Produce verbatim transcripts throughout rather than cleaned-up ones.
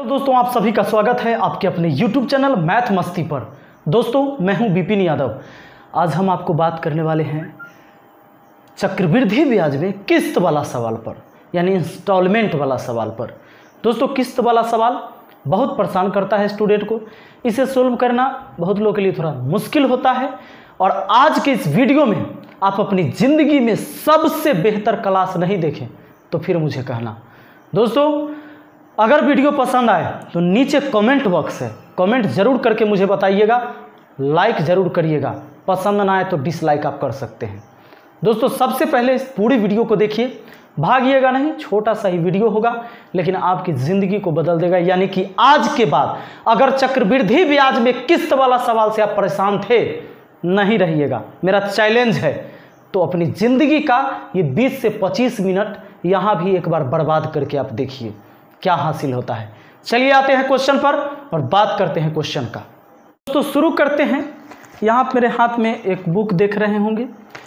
तो दोस्तों आप सभी का स्वागत है आपके अपने यूट्यूब चैनल मैथ मस्ती पर। दोस्तों मैं हूं विपिन यादव। आज हम आपको बात करने वाले हैं चक्रवृद्धि ब्याज में किस्त वाला सवाल पर, यानी इंस्टॉलमेंट वाला सवाल पर। दोस्तों किस्त वाला सवाल बहुत परेशान करता है स्टूडेंट को, इसे सोल्व करना बहुत लोगों के लिए थोड़ा मुश्किल होता है। और आज के इस वीडियो में आप अपनी ज़िंदगी में सबसे बेहतर क्लास नहीं देखें तो फिर मुझे कहना। दोस्तों अगर वीडियो पसंद आए तो नीचे कमेंट बॉक्स है, कमेंट ज़रूर करके मुझे बताइएगा, लाइक ज़रूर करिएगा। पसंद ना आए तो डिसलाइक आप कर सकते हैं। दोस्तों सबसे पहले इस पूरी वीडियो को देखिए, भागिएगा नहीं, छोटा सा ही वीडियो होगा लेकिन आपकी ज़िंदगी को बदल देगा। यानी कि आज के बाद अगर चक्रवृद्धि ब्याज में किस्त वाला सवाल से आप परेशान थे, नहीं रहिएगा, मेरा चैलेंज है। तो अपनी ज़िंदगी का ये बीस से पच्चीस मिनट यहाँ भी एक बार बर्बाद करके आप देखिए क्या हासिल होता है। चलिए आते हैं क्वेश्चन पर और बात करते हैं क्वेश्चन का। दोस्तों शुरू करते हैं। यहाँ मेरे हाथ में एक बुक देख रहे होंगे,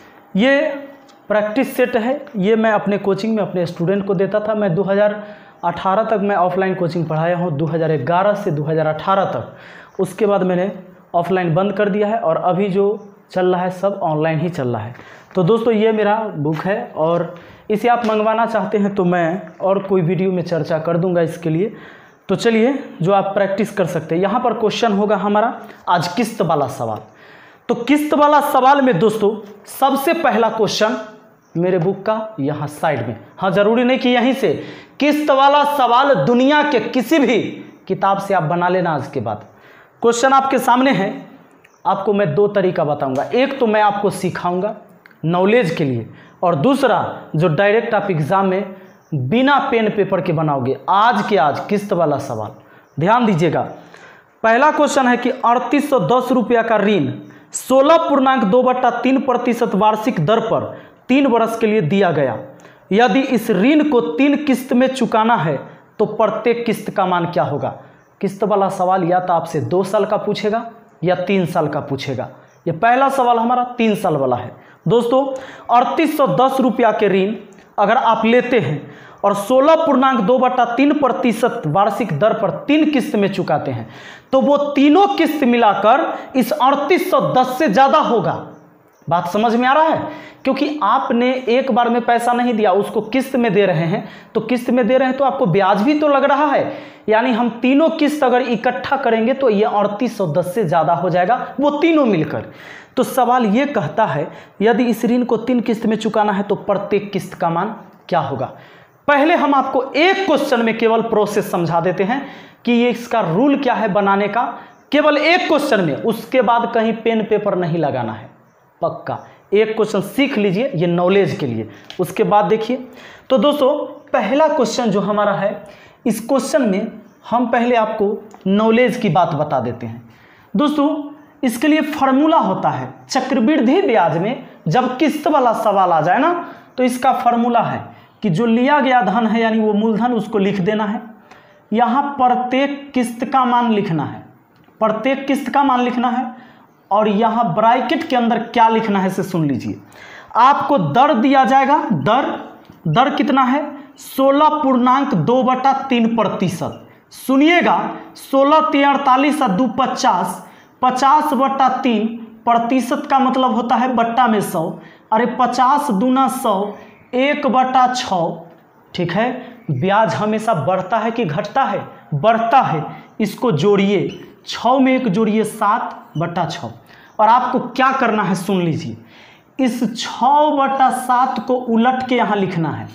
ये प्रैक्टिस सेट है। ये मैं अपने कोचिंग में अपने स्टूडेंट को देता था। मैं दो हज़ार अठारह तक मैं ऑफलाइन कोचिंग पढ़ाया हूँ, दो हज़ार ग्यारह से दो हज़ार अठारह तक। उसके बाद मैंने ऑफलाइन बंद कर दिया है और अभी जो चल रहा है सब ऑनलाइन ही चल रहा है। तो दोस्तों ये मेरा बुक है और इसे आप मंगवाना चाहते हैं तो मैं और कोई वीडियो में चर्चा कर दूंगा इसके लिए। तो चलिए जो आप प्रैक्टिस कर सकते हैं। यहाँ पर क्वेश्चन होगा हमारा आज किस्त वाला सवाल। तो किस्त वाला सवाल में दोस्तों सबसे पहला क्वेश्चन मेरे बुक का यहाँ साइड में, हाँ ज़रूरी नहीं कि यहीं से, किस्त वाला सवाल दुनिया के किसी भी किताब से आप बना लेना। आज के बाद क्वेश्चन आपके सामने है, आपको मैं दो तरीका बताऊंगा। एक तो मैं आपको सिखाऊंगा नॉलेज के लिए, और दूसरा जो डायरेक्ट आप एग्ज़ाम में बिना पेन पेपर के बनाओगे, आज के आज किस्त वाला सवाल। ध्यान दीजिएगा। पहला क्वेश्चन है कि अड़तीस सौ दस रुपया का ऋण सोलह पूर्णांक दो बट्टा तीन प्रतिशत वार्षिक दर पर तीन वर्ष के लिए दिया गया। यदि इस ऋण को तीन किस्त में चुकाना है तो प्रत्येक किस्त का मान क्या होगा। किस्त वाला सवाल या तो आपसे दो साल का पूछेगा या तीन साल का पूछेगा। ये पहला सवाल हमारा तीन साल वाला है। दोस्तों अड़तीस सौ दस रुपया के ऋण अगर आप लेते हैं और सोलह पूर्णांक दो बट्टा तीन प्रतिशत वार्षिक दर पर तीन किस्त में चुकाते हैं तो वो तीनों किस्त मिलाकर इस अड़तीस सौ दस से ज़्यादा होगा। बात समझ में आ रहा है? क्योंकि आपने एक बार में पैसा नहीं दिया, उसको किस्त में दे रहे हैं, तो किस्त में दे रहे हैं तो आपको ब्याज भी तो लग रहा है। यानी हम तीनों किस्त अगर इकट्ठा करेंगे तो ये अड़तीस सौ दस से ज़्यादा हो जाएगा, वो तीनों मिलकर। तो सवाल ये कहता है यदि इस ऋण को तीन किस्त में चुकाना है तो प्रत्येक किस्त का मान क्या होगा। पहले हम आपको एक क्वेश्चन में केवल प्रोसेस समझा देते हैं कि ये इसका रूल क्या है बनाने का, केवल एक क्वेश्चन में। उसके बाद कहीं पेन पेपर नहीं लगाना है, पक्का। एक क्वेश्चन सीख लीजिए, ये नॉलेज के लिए। उसके बाद देखिए। तो दोस्तों पहला क्वेश्चन जो हमारा है, इस क्वेश्चन में हम पहले आपको नॉलेज की बात बता देते हैं। दोस्तों इसके लिए फार्मूला होता है। चक्रवृद्धि ब्याज में जब किस्त वाला सवाल आ जाए ना, तो इसका फार्मूला है कि जो लिया गया धन है यानी वो मूलधन, उसको लिख देना है। यहाँ प्रत्येक किस्त का मान लिखना है, प्रत्येक किस्त का मान लिखना है। और यहाँ ब्रैकेट के अंदर क्या लिखना है से सुन लीजिए। आपको दर दिया जाएगा, दर दर कितना है, सोलह पूर्णांक दो बटा तीन प्रतिशत। सुनिएगा, सोलह तीन अड़तालीस और दो पचास, पचास बट्टा तीन, प्रतिशत का मतलब होता है बट्टा में सौ। अरे पचास दूना सौ, एक बट्टा छः। ठीक है, ब्याज हमेशा बढ़ता है कि घटता है? बढ़ता है। इसको जोड़िए, छः में एक जोड़िए, सात बट्टा छः। और आपको क्या करना है सुन लीजिए, इस छः बट्टा सात को उलट के यहाँ लिखना है,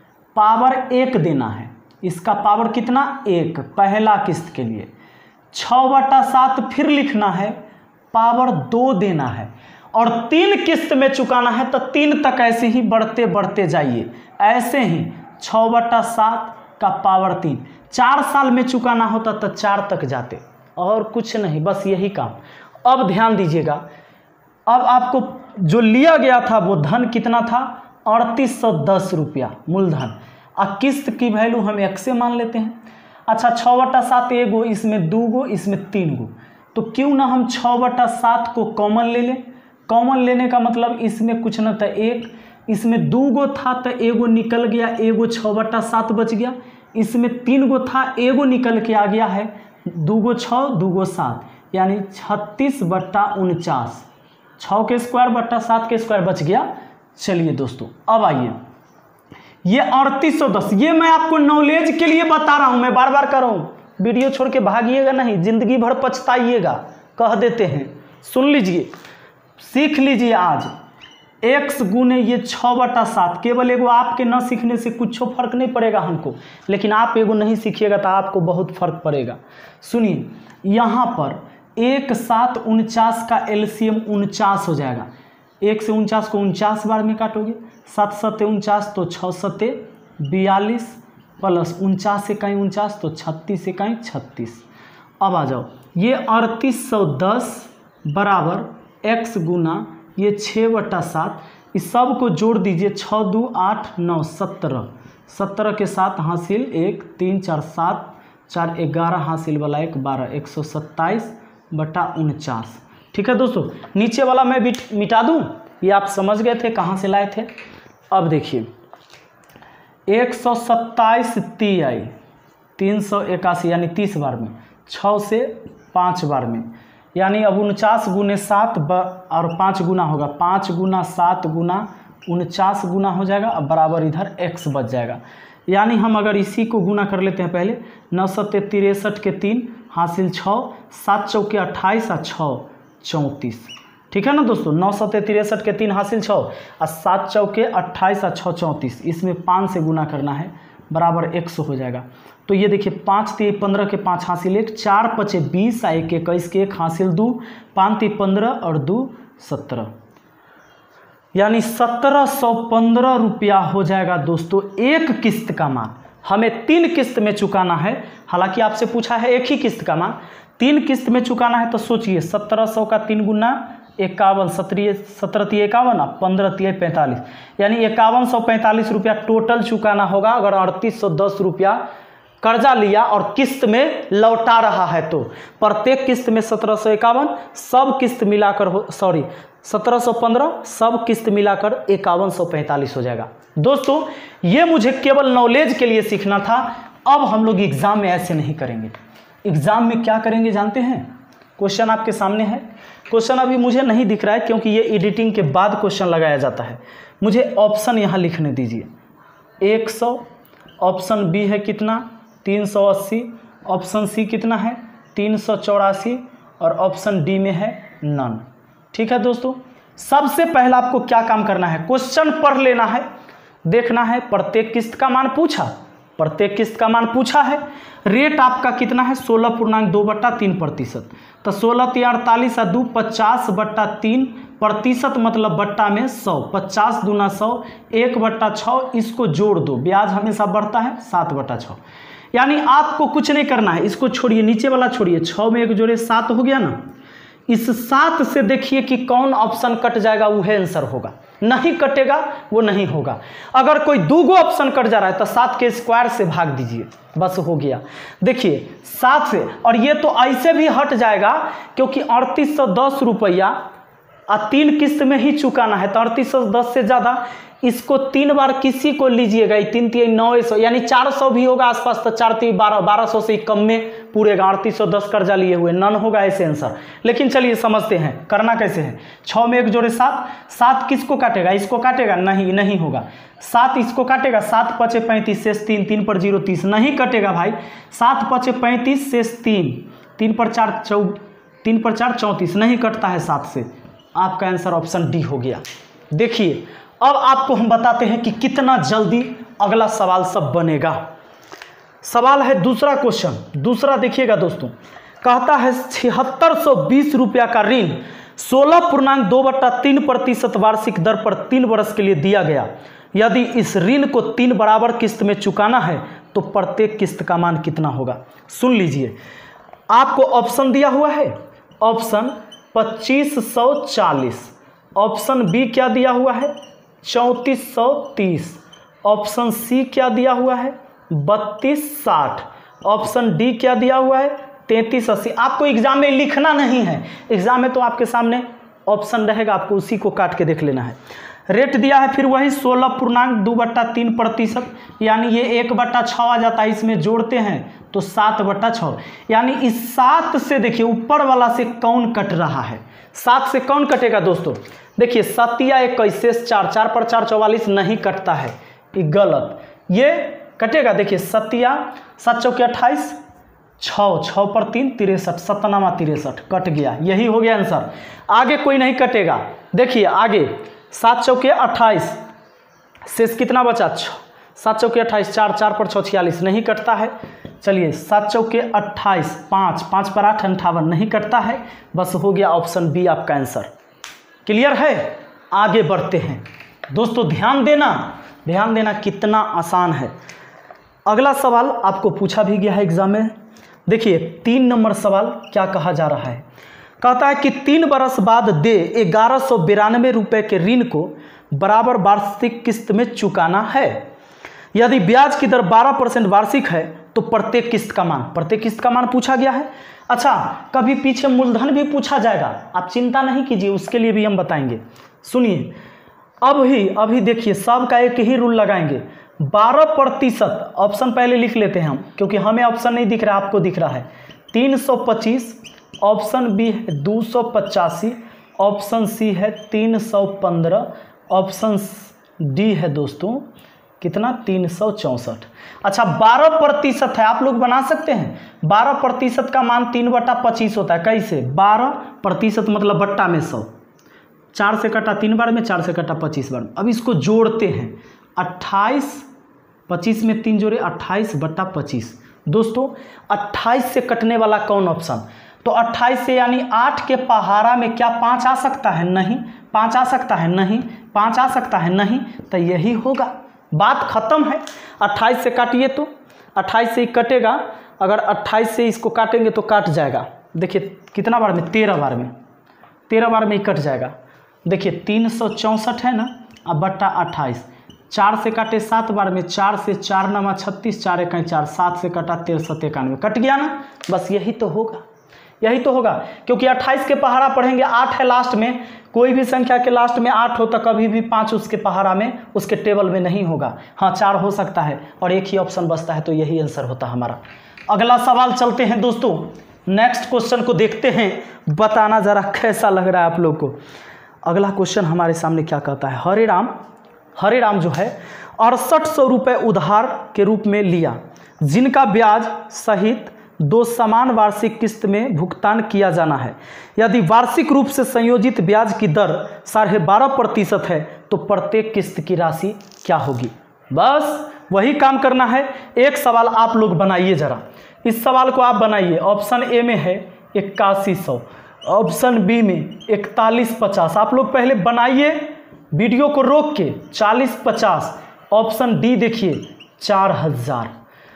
पावर एक देना है। इसका पावर कितना? एक, पहला किस्त के लिए। छः बट्टा सात फिर लिखना है, पावर दो देना है। और तीन किस्त में चुकाना है तो तीन तक ऐसे ही बढ़ते बढ़ते जाइए, ऐसे ही छः बट्टा सात का पावर तीन। चार साल में चुकाना होता तो चार तक जाते, और कुछ नहीं, बस यही काम। अब ध्यान दीजिएगा, अब आपको जो लिया गया था वो धन कितना था? अड़तीस सौ दस रुपया मूलधन। और किस्त की वैल्यू हम एक से मान लेते हैं। अच्छा, छः बट्टा सात एक गो, इसमें दो गो, इसमें तीन गो, तो क्यों ना हम छः बट्टा सात को कॉमन ले लें। कॉमन लेने का मतलब इसमें कुछ ना था एक, इसमें दो गो था तो एगो निकल गया, एगो छः बट्टा सात बच गया, इसमें तीन गो था, एगो निकल के आ गया है, दूगो छः दूगो सात, यानी छत्तीस बट्टा उनचास, छः के स्क्वायर बट्टा सात के स्क्वायर बच गया। चलिए दोस्तों अब आइए, ये अड़तीस सौ दस, ये मैं आपको नॉलेज के लिए बता रहा हूँ, मैं बार बार कर रहा हूँ, वीडियो छोड़ के भागिएगा नहीं, जिंदगी भर पछताइएगा, कह देते हैं। सुन लीजिए, सीख लीजिए आज, एक्स गुने ये छः बटा सात, केवल एगो आपके न सीखने से कुछ फर्क नहीं पड़ेगा हमको, लेकिन आप एगो नहीं सीखिएगा तो आपको बहुत फर्क पड़ेगा। सुनिए, यहाँ पर एक सात उनचास का एलसीएम उनचास हो जाएगा, एक से उनचास को उनचास बार में काटोगे, सात सत्ते उनचास तो छः सत्ते बयालीस, प्लस उनचास से कहीं उनचास तो छत्तीस से कहीं छत्तीस। अब आ जाओ, ये अड़तीस सौ दस बराबर एक्स गुना ये छः बटा सात, इस सब को जोड़ दीजिए, छः दो आठ नौ सत्रह, सत्रह के साथ हासिल एक, तीन चार सात, चार ग्यारह हासिल वाला एक बारह, एक सौ सत्ताईस बटा उनचास। ठीक है दोस्तों, नीचे वाला मैं भी मिटा दूं, ये आप समझ गए थे कहाँ से लाए थे। अब देखिए, एक सौ सत्ताईस ती आई, तीन सौ इक्यासी यानी तीस बार में, छः से पाँच बार में, यानी अब उनचास गुने सात और पाँच गुना होगा, पाँच गुना सात गुना उनचास गुना हो जाएगा, अब बराबर इधर एक्स बच जाएगा। यानी हम अगर इसी को गुना कर लेते हैं पहले, नौ सत्ते तिरसठ के तीन हासिल छः, सात चौके अट्ठाईस और छः चौंतीस। ठीक है ना दोस्तों, नौ सत्ते तिरसठ के तीन हासिल छः और सात चौके अट्ठाईस और छः चौंतीस, इसमें पाँच से गुना करना है, बराबर एक सौ हो जाएगा। तो ये देखिए, पाँच ती पंद्रह के पाँच हासिल एक, चार पचे बीस आ एक इक्कीस के एक हासिल दो, पाँच ती पंद्रह और दो सत्रह, यानी सत्रह सौ पंद्रह रुपया हो जाएगा दोस्तों एक किस्त का मान। हमें तीन किस्त में चुकाना है, हालांकि आपसे पूछा है एक ही किस्त का मान, तीन किस्त में चुकाना है। तो सोचिए, सत्रह सौ का तीन गुना इक्यावन, सत्रह सत्रह ती इक्यावन, पंद्रह ती पैंतालीस, यानी इक्यावन सौ पैंतालीस रुपया टोटल चुकाना होगा अगर अड़तीस सौ दस रुपया कर्जा लिया और किस्त में लौटा रहा है तो। प्रत्येक किस्त में सत्रह सौ इक्यावन, सब किस्त मिलाकर हो सॉरी सत्रह सौ पंद्रह, सब किस्त मिलाकर इक्यावन सौ पैंतालीस हो जाएगा। दोस्तों ये मुझे केवल नॉलेज के लिए सीखना था, अब हम लोग एग्जाम में ऐसे नहीं करेंगे। एग्जाम में क्या करेंगे जानते हैं? क्वेश्चन आपके सामने है, क्वेश्चन अभी मुझे नहीं दिख रहा है क्योंकि ये एडिटिंग के बाद क्वेश्चन लगाया जाता है। मुझे ऑप्शन यहाँ लिखने दीजिए, एक सौ, ऑप्शन बी है कितना तीन सौ अस्सी, ऑप्शन सी कितना है तीन सौ चौरासी और ऑप्शन डी में है नन। ठीक है दोस्तों, सबसे पहला आपको क्या काम करना है, क्वेश्चन पढ़ लेना है, देखना है प्रत्येक किस्त का मान पूछा, प्रत्येक किस्त का मान पूछा है। रेट आपका कितना है सोलह पूर्णांक दो बट्टा तीन प्रतिशत, तो सोलह ती अड़तालीस और दो पचास बट्टा तीन प्रतिशत मतलब बट्टा में सौ, पचास दूना सौ, एक बट्टा छः, इसको जोड़ दो, ब्याज हमेशा बढ़ता है, सात बट्टा छः। यानी आपको कुछ नहीं करना है, इसको छोड़िए, नीचे वाला छोड़िए, छः में एक जोड़े सात हो गया ना, इस सात से देखिए कि कौन ऑप्शन कट जाएगा, वह आंसर होगा, नहीं कटेगा वो नहीं होगा। अगर कोई दूगो ऑप्शन कट जा रहा है तो सात के स्क्वायर से भाग दीजिए, बस हो गया। देखिए सात से, और ये तो ऐसे भी हट जाएगा क्योंकि अड़तीस सौ दस रुपया तीन किस्त में ही चुकाना है, तो अड़तीस सौ दस से ज़्यादा इसको तीन बार किसी को लीजिएगा, तीन तीन नौ सौ यानी चार सौ भी होगा आसपास, तो चार तीन बारह, बारह सौ से कम में पूरेगा। अड़तीस सौ दस कर्जा लिए हुए नन होगा ऐसे आंसर। लेकिन चलिए समझते हैं करना कैसे है। छः में एक जोड़े सात, सात किसको काटेगा, इसको काटेगा नहीं, नहीं होगा। सात इसको काटेगा, सात पचे पैंतीस शेष तीन, तीन पर जीरो तीस, नहीं कटेगा भाई। सात पचे पैंतीस शेष तीन, तीन पर चार चौ तीन पर चार चौंतीस, नहीं कटता है सात से। आपका आंसर ऑप्शन डी हो गया। देखिए अब आपको हम बताते हैं कि कितना जल्दी अगला सवाल सब बनेगा। सवाल है दूसरा क्वेश्चन, दूसरा देखिएगा दोस्तों, कहता है छिहत्तर सौ बीस रुपया का ऋण सोलह पूर्णांक दो बट्टा तीन प्रतिशत वार्षिक दर पर तीन वर्ष के लिए दिया गया। यदि इस ऋण को तीन बराबर किस्त में चुकाना है तो प्रत्येक किस्त का मान कितना होगा। सुन लीजिए, आपको ऑप्शन दिया हुआ है, ऑप्शन पच्चीस सौ चालीस, ऑप्शन बी क्या दिया हुआ है चौंतीस सौ तीस, ऑप्शन सी क्या दिया हुआ है बत्तीस साठ, ऑप्शन डी क्या दिया हुआ है तैंतीस अस्सी। आपको एग्जाम में लिखना नहीं है, एग्जाम में तो आपके सामने ऑप्शन रहेगा, आपको उसी को काट के देख लेना है। रेट दिया है फिर वही सोलह पूर्णांक दो बट्टा तीन प्रतिशत, यानी ये एक बट्टा छः आ जाता है, इसमें जोड़ते हैं तो सात बट्टा छः। यानी इस सात से देखिए ऊपर वाला से कौन कट रहा है, सात से कौन कटेगा दोस्तों, देखिए सतिया इक्कीस से चार, चार पर चार चौवालीस नहीं कटता है, ये गलत, ये कटेगा। देखिए सतिया सात चौके अट्ठाईस, छः छः पर तीन तिरसठ, सतनामा तिरसठ कट गया, यही हो गया आंसर। आगे कोई नहीं कटेगा। देखिए आगे सात चौके अट्ठाईस, शेष कितना बचा, छः, सात चौके अट्ठाईस, चार चार पर छः छियालीस नहीं कटता है। चलिए सात चौके अट्ठाईस, पाँच पाँच पर आठ अंठावन नहीं कटता है। बस हो गया ऑप्शन बी आपका आंसर। क्लियर है, आगे बढ़ते हैं दोस्तों। ध्यान देना, ध्यान देना कितना आसान है। अगला सवाल आपको पूछा भी गया है एग्जाम में। देखिए तीन नंबर सवाल क्या कहा जा रहा है, कहता है कि तीन बरस बाद दे ग्यारह सौ बिरानवे रुपये के ऋण को बराबर वार्षिक किस्त में चुकाना है। यदि ब्याज की दर बारह परसेंट वार्षिक है तो प्रत्येक किस्त का मान, प्रत्येक किस्त का मान पूछा गया है। अच्छा, कभी पीछे मूलधन भी पूछा जाएगा, आप चिंता नहीं कीजिए, उसके लिए भी हम बताएंगे। सुनिए अभी अभी देखिए सबका एक ही रूल लगाएंगे, बारह प्रतिशत, ऑप्शन पहले लिख लेते हैं हम क्योंकि हमें ऑप्शन नहीं दिख रहा, आपको दिख रहा है। तीन सौ पच्चीस, ऑप्शन बी है दो सौ पचासी, ऑप्शन सी है तीन सौ पंद्रह, ऑप्शन डी है दोस्तों कितना, तीन सौ चौंसठ। अच्छा बारह प्रतिशत है, आप लोग बना सकते हैं। बारह प्रतिशत का मान तीन बट्टा पच्चीस होता है। कैसे, बारह प्रतिशत मतलब बट्टा में सौ, चार से कटा तीन बार में, चार से कटा पच्चीस बार में। अब इसको जोड़ते हैं, अट्ठाईस, पच्चीस में तीन जोड़े, अट्ठाईस बट्टा पच्चीस। दोस्तों अट्ठाईस से कटने वाला कौन ऑप्शन, तो अट्ठाईस से यानी आठ के पहाड़ा में क्या पाँच आ सकता है, नहीं। पाँच आ सकता है, नहीं। पाँच आ सकता है, नहीं। तो यही होगा, बात खत्म है। अट्ठाईस से काटिए तो अट्ठाईस से ही कटेगा, अगर अट्ठाईस से इसको काटेंगे तो काट जाएगा। देखिए कितना बार में, तेरह बार में, तेरह बार में ही कट जाएगा। देखिए तीन सौ चौंसठ है ना, अब बट्टा अट्ठाईस, चार से काटे सात बार में, चार से चार नमा छत्तीस, चार इक्कीस चार, सात से कटा तिरसठ इक्यानवे, कट गया ना। बस यही तो होगा, यही तो होगा, क्योंकि अट्ठाईस के पहाड़ा पढ़ेंगे, आठ है लास्ट में, कोई भी संख्या के लास्ट में आठ हो तो कभी भी पाँच उसके पहाड़ा में, उसके टेबल में नहीं होगा। हाँ चार हो सकता है और एक ही ऑप्शन बचता है, तो यही आंसर होता हमारा। अगला सवाल चलते हैं दोस्तों, नेक्स्ट क्वेश्चन को देखते हैं, बताना जरा कैसा लग रहा है आप लोग को। अगला क्वेश्चन हमारे सामने क्या कहता है, हरे राम हरे राम जो है अड़सठ सौ रुपये उधार के रूप में लिया, जिनका ब्याज सहित दो समान वार्षिक किस्त में भुगतान किया जाना है। यदि वार्षिक रूप से संयोजित ब्याज की दर साढ़े बारह प्रतिशत है तो प्रत्येक किस्त की राशि क्या होगी। बस वही काम करना है। एक सवाल आप लोग बनाइए जरा, इस सवाल को आप बनाइए। ऑप्शन ए में है इक्यासी सौ, ऑप्शन बी में इकतालीस पचास। आप लोग पहले बनाइए, वीडियो को रोक के, चालीस पचास। ऑप्शन डी देखिए चार हजार।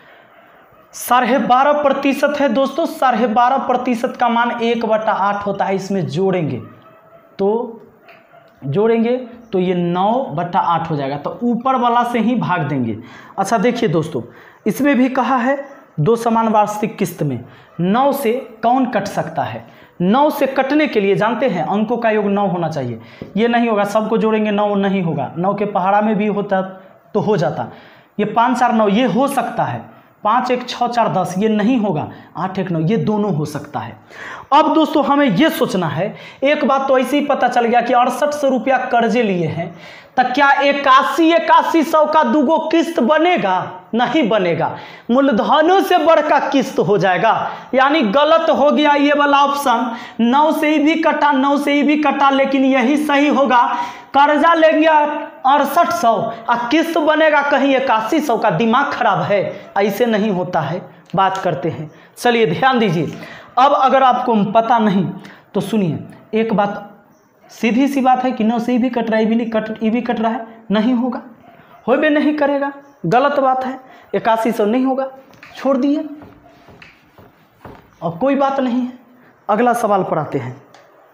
साढ़े बारह प्रतिशत है दोस्तों, साढ़े बारह प्रतिशत का मान एक बटा आठ होता है। इसमें जोड़ेंगे तो जोड़ेंगे तो ये नौ बटा आठ हो जाएगा, तो ऊपर वाला से ही भाग देंगे। अच्छा देखिए दोस्तों, इसमें भी कहा है दो समान वार्षिक किस्त में, नौ से कौन कट सकता है। नौ से कटने के लिए जानते हैं अंकों का योग नौ होना चाहिए। ये नहीं होगा, सबको जोड़ेंगे नौ नहीं होगा, नौ के पहाड़ा में भी होता तो हो जाता। ये पाँच चार नौ ये हो सकता है, पाँच एक छः चार दस ये नहीं होगा, आठ एक नौ ये दोनों हो सकता है। अब दोस्तों हमें ये सोचना है, एक बात तो ऐसे ही पता चल गया कि अड़सठ सौ रुपया कर्जे लिए हैं, तो क्या इक्यासी इक्यासी सौ का दूगो किस्त बनेगा, नहीं बनेगा, मूलधनों से बढ़कर किस्त हो जाएगा। यानी गलत हो गया ये वाला ऑप्शन, नौ से ही भी कटा, नौ से ही भी कटा, लेकिन यही सही होगा। कर्जा लेंगे अड़सठ सौ और किस्त बनेगा कहीं इक्यासी सौ का, दिमाग खराब है, ऐसे नहीं होता है। बात करते हैं, चलिए ध्यान दीजिए। अब अगर आपको पता नहीं तो सुनिए, एक बात सीधी सी बात है कि नौ से ही भी कट रहा है, भी नहीं कट, ये भी कट रहा है, नहीं होगा, हो भी नहीं करेगा, गलत बात है। इक्यासी सौ नहीं होगा, छोड़ दिए, और कोई बात नहीं है। अगला सवाल पर आते हैं।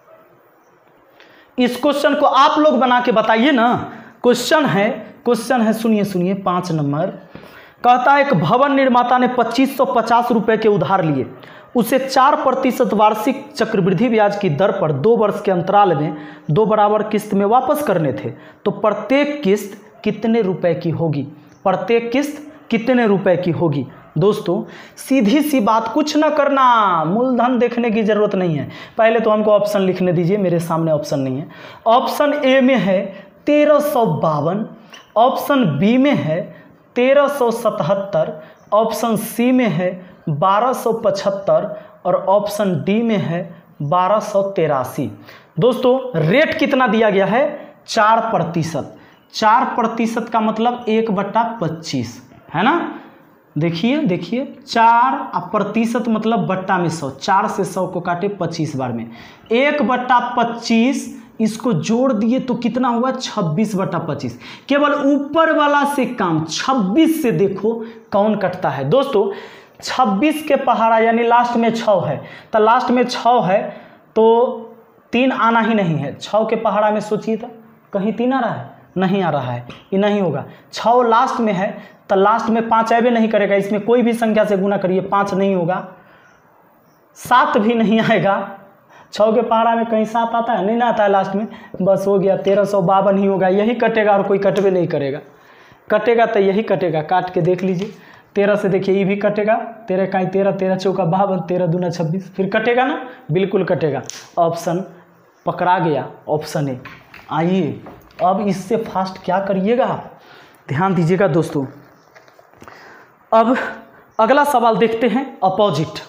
इस क्वेश्चन को आप लोग बना के बताइए ना। क्वेश्चन है क्वेश्चन है सुनिए सुनिए पाँच नंबर, कहता है एक भवन निर्माता ने पच्चीस सौ पचास रुपये के उधार लिए, उसे चार प्रतिशत वार्षिक चक्रवृद्धि ब्याज की दर पर दो वर्ष के अंतराल में दो बराबर किस्त में वापस करने थे, तो प्रत्येक किस्त कितने रुपए की होगी? प्रत्येक किस्त कितने रुपए की होगी? दोस्तों सीधी सी बात, कुछ ना करना, मूलधन देखने की जरूरत नहीं है। पहले तो हमको ऑप्शन लिखने दीजिए, मेरे सामने ऑप्शन नहीं है। ऑप्शन ए में है तेरह सौ बावन, ऑप्शन बी में है तेरह सौ सतहत्तर, ऑप्शन सी में है बारह सौ पचहत्तर और ऑप्शन डी में है बारह सौ तिरासी। दोस्तों रेट कितना दिया गया है? चार प्रतिशत। चार प्रतिशत का मतलब एक बट्टा पच्चीस है ना। देखिए देखिए चार प्रतिशत मतलब बट्टा में सौ, चार से सौ को काटे पच्चीस बार में, एक बट्टा पच्चीस, इसको जोड़ दिए तो कितना हुआ? छब्बीस बट्टा पच्चीस। केवल ऊपर वाला से काम, छब्बीस से देखो कौन कटता है। दोस्तों छब्बीस के पहाड़ा यानी लास्ट में छः है, तो लास्ट में छः है तो तीन आना ही नहीं है। छः के पहाड़ा में सोचिए तो कहीं तीन आ रहा है? नहीं आ रहा है, ये नहीं होगा। छः लास्ट में है तो लास्ट में पाँच आएबे नहीं करेगा, इसमें कोई भी संख्या से गुना करिए पाँच नहीं होगा, सात भी नहीं आएगा। छः के पहाड़ा में कहीं सात आता है? नहीं ना आता है लास्ट में। बस हो गया, तेरह सौ बावन ही होगा, यही कटेगा और कोई कटवे नहीं करेगा। कटेगा तो यही कटेगा, काट के देख लीजिए। तेरह से देखिए ये भी कटेगा, तेरह का तेरह, तेरह चौका बावन, तेरह दूना छब्बीस, फिर कटेगा ना, बिल्कुल कटेगा। ऑप्शन पकड़ा गया, ऑप्शन ए। आइए अब इससे फास्ट क्या करिएगा, ध्यान दीजिएगा दोस्तों। अब अगला सवाल देखते हैं, अपोजिट।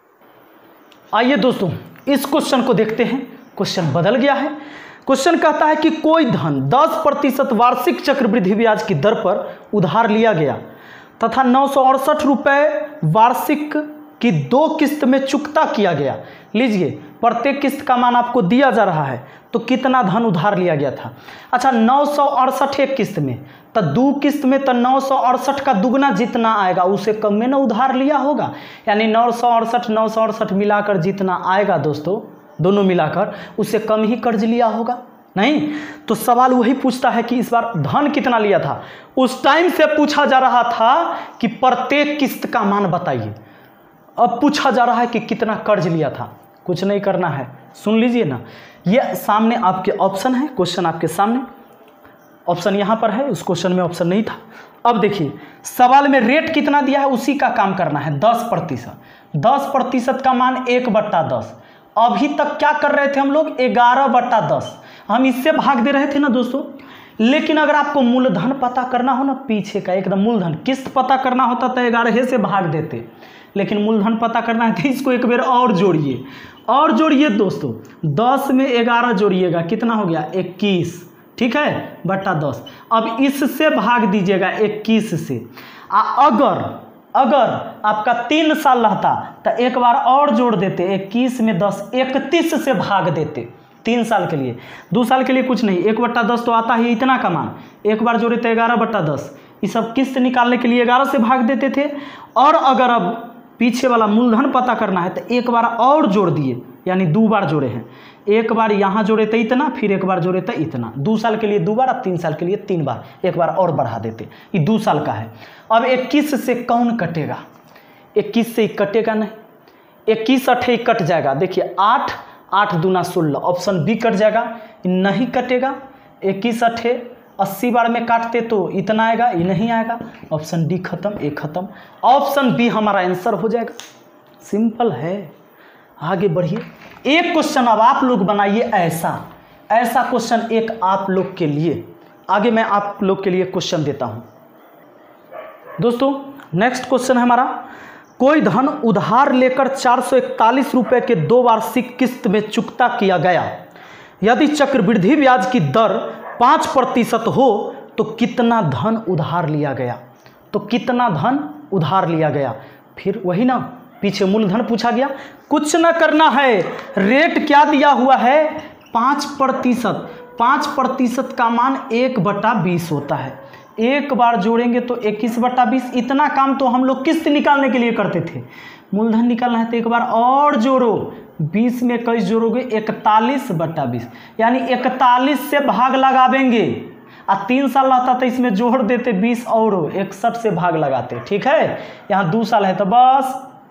आइए दोस्तों इस क्वेश्चन को देखते हैं। क्वेश्चन बदल गया है। क्वेश्चन कहता है कि कोई धन दस प्रतिशत वार्षिक चक्रवृद्धि ब्याज की दर पर उधार लिया गया तथा नौ सौ अड़सठ रुपये वार्षिक की दो किस्त में चुकता किया गया। लीजिए प्रत्येक किस्त का मान आपको दिया जा रहा है, तो कितना धन उधार लिया गया था? अच्छा नौ सौ अड़सठ एक किस्त में, तो दो किस्त में तो नौ सौ अड़सठ का दुगना जितना आएगा उसे कम में ना उधार लिया होगा, यानी नौ सौ अड़सठ नौ सौ अड़सठ मिलाकर जितना आएगा दोस्तों, दोनों मिलाकर उससे कम ही कर्ज लिया होगा। नहीं तो सवाल वही पूछता है कि इस बार धन कितना लिया था। उस टाइम से पूछा जा रहा था कि प्रत्येक किस्त का मान बताइए, अब पूछा जा रहा है कि कितना कर्ज लिया था। कुछ नहीं करना है, सुन लीजिए ना, ये सामने आपके ऑप्शन है, क्वेश्चन आपके सामने, ऑप्शन यहाँ पर है, उस क्वेश्चन में ऑप्शन नहीं था। अब देखिए सवाल में रेट कितना दिया है उसी का काम करना है, दस प्रतिशत। दस प्रतिशत का मान एक बट्टा दस। अभी तक क्या कर रहे थे हम लोग? ग्यारह बट्टा दस, हम इससे भाग दे रहे थे ना दोस्तों। लेकिन अगर आपको मूलधन पता करना हो ना, पीछे का एकदम मूलधन, किस्त पता करना होता तो ग्यारह से भाग देते, लेकिन मूलधन पता करना है तो इसको एक बार और जोड़िए, और जोड़िए दोस्तों। दस में ग्यारह जोड़िएगा, कितना हो गया? इक्कीस, ठीक है, बट्टा दस। अब इससे भाग दीजिएगा इक्कीस से। आ, अगर अगर आपका तीन साल रहता तो एक बार और जोड़ देते, इक्कीस में दस, इकतीस से भाग देते तीन साल के लिए। दो साल के लिए कुछ नहीं, एक बट्टा दस तो आता ही इतना का मान, एक बार जोड़े तो ग्यारह बट्टा दस। ये सब किस्त निकालने के लिए ग्यारह से भाग देते थे। और अगर अब पीछे वाला मूलधन पता करना है तो एक बार और जोड़ दिए, यानी दो बार जोड़े हैं। एक बार यहाँ जोड़े तो इतना, फिर एक बार जोड़े तो इतना। दो साल के लिए दो बार, अब तीन साल के लिए तीन बार, एक बार और बढ़ा देते। ये दो साल का है। अब इक्कीस से कौन कटेगा? इक्कीस से कटेगा नहीं, इक्कीस अठे कट जाएगा। देखिए आठ, आठ दूना सोलह, ऑप्शन बी कट जाएगा, नहीं कटेगा। इक्कीस अठे अस्सी बार में काटते तो इतना आएगा, ये नहीं आएगा। ऑप्शन डी खत्म, ए खत्म, ऑप्शन बी हमारा आंसर हो जाएगा। सिंपल है, आगे बढ़िए। एक क्वेश्चन अब आप लोग बनाइए ऐसा ऐसा क्वेश्चन एक आप लोग के लिए। आगे मैं आप लोग के लिए क्वेश्चन देता हूं दोस्तों। नेक्स्ट क्वेश्चन है हमारा, कोई धन उधार लेकर चार सौ इकतालीस रुपये के दो वार्षिक किस्त में चुकता किया गया। यदि चक्रवृद्धि ब्याज की दर पाँच प्रतिशत हो तो कितना धन उधार लिया गया? तो कितना धन उधार लिया गया? फिर वही ना, पीछे मूलधन पूछा गया, कुछ ना करना है। रेट क्या दिया हुआ है? पाँच प्रतिशत। पाँच प्रतिशत का मान एक बटा बीस होता है। एक बार जोड़ेंगे तो इक्कीस बटा बीस। इतना काम तो हम लोग किस्त निकालने के लिए करते थे। मूलधन निकालना है तो एक बार और जोड़ो, बीस में इक्कीस जोड़ोगे इकतालीस बटा बीस, यानी इकतालीस से भाग लगावेंगे। आ तीन साल रहता तो इसमें जोड़ देते बीस और इकसठ से भाग लगाते। ठीक है, यहाँ दो साल है तो बस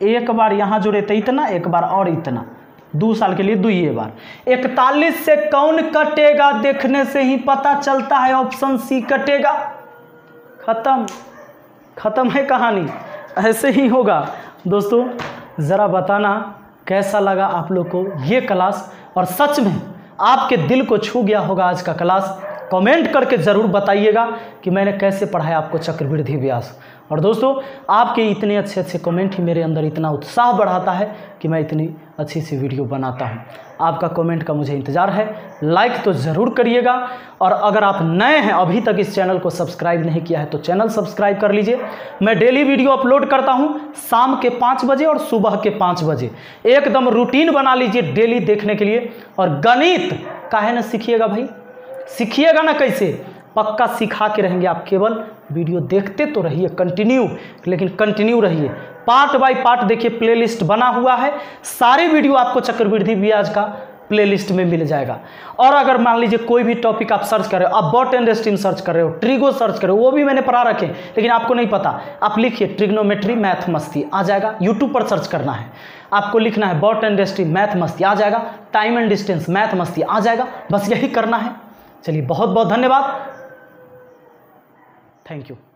एक बार यहाँ जुड़े तो इतना, एक बार और इतना, दो साल के लिए दुइये बार। इकतालीस से कौन कटेगा, देखने से ही पता चलता है, ऑप्शन सी कटेगा। खत्म, खत्म है कहानी, ऐसे ही होगा। दोस्तों ज़रा बताना कैसा लगा आप लोग को ये क्लास, और सच में आपके दिल को छू गया होगा आज का क्लास। कमेंट करके ज़रूर बताइएगा कि मैंने कैसे पढ़ाया आपको चक्रवृद्धि व्यास। और दोस्तों आपके इतने अच्छे अच्छे कमेंट ही मेरे अंदर इतना उत्साह बढ़ाता है कि मैं इतनी अच्छी सी वीडियो बनाता हूं। आपका कमेंट का मुझे इंतज़ार है, लाइक तो ज़रूर करिएगा। और अगर आप नए हैं, अभी तक इस चैनल को सब्सक्राइब नहीं किया है, तो चैनल सब्सक्राइब कर लीजिए। मैं डेली वीडियो अपलोड करता हूं शाम के पाँच बजे और सुबह के पाँच बजे। एकदम रूटीन बना लीजिए डेली देखने के लिए। और गणित काहे ना सीखिएगा भाई, सीखिएगा ना कैसे, पक्का सिखा के रहेंगे आप। केवल वीडियो देखते तो रहिए कंटिन्यू, लेकिन कंटिन्यू रहिए। पार्ट बाय पार्ट देखिए, प्लेलिस्ट बना हुआ है, सारे वीडियो आपको चक्रवृद्धि ब्याज का प्लेलिस्ट में मिल जाएगा। और अगर मान लीजिए कोई भी टॉपिक आप सर्च कर रहे हो, आप बॉट एंड स्ट्रीम सर्च कर रहे हो, ट्रिगो सर्च कर रहे हो, वो भी मैंने पढ़ा रखे, लेकिन आपको नहीं पता, आप लिखिए ट्रिग्नोमेट्री मैथ मस्ती, आ जाएगा। यूट्यूब पर सर्च करना है, आपको लिखना है बॉट एंड स्ट्रीम मैथ मस्ती, आ जाएगा। टाइम एंड डिस्टेंस मैथ मस्ती, आ जाएगा। बस यही करना है। चलिए बहुत बहुत धन्यवाद, थैंक यू।